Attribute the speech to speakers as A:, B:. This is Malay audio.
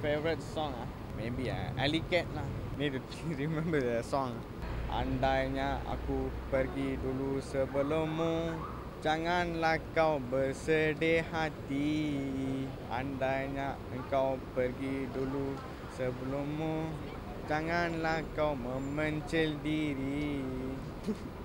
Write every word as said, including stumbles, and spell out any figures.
A: favorite song ah, maybe ah, Alley Cat lah. Need to remember the song. Andainya aku pergi dulu sebelummu, janganlah kau bersedih hati. Andainya engkau pergi dulu sebelummu, janganlah kau memencil diri.